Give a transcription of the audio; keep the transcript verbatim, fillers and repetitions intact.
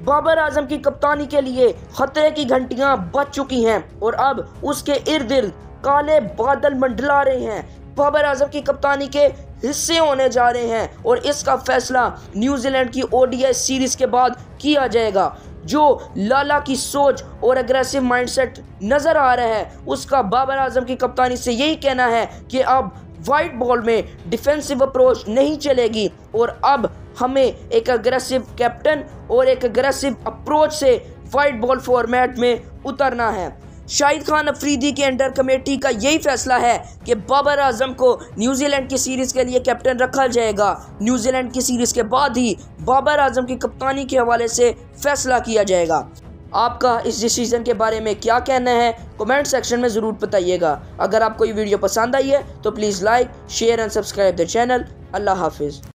बाबर आजम की कप्तानी के लिए खतरे की घंटियां बज चुकी हैं और अब उसके इर्द गिर्द काले बादल मंडला रहे हैं। बाबर आजम की कप्तानी के हिस्से होने जा रहे हैं और इसका फैसला न्यूजीलैंड की ओडीआई सीरीज के बाद किया जाएगा। जो लाला की सोच और एग्रेसिव माइंडसेट नजर आ रहा है, उसका बाबर आजम की कप्तानी से यही कहना है कि अब वाइट बॉल में डिफेंसिव अप्रोच नहीं चलेगी और अब हमें एक अग्रेसिव कैप्टन और एक अग्रेसिव अप्रोच से वाइट बॉल फॉर्मेट में उतरना है। शाहिद खान अफरीदी के अंडर कमेटी का यही फैसला है कि बाबर आजम को न्यूजीलैंड की सीरीज के लिए कैप्टन रखा जाएगा। न्यूजीलैंड की सीरीज के बाद ही बाबर आजम की कप्तानी के हवाले से फैसला किया जाएगा। आपका इस डिसीजन के बारे में क्या कहना है, कमेंट सेक्शन में ज़रूर बताइएगा। अगर आपको ये वीडियो पसंद आई है तो please like, share and subscribe the channel. अल्लाह हाफिज़।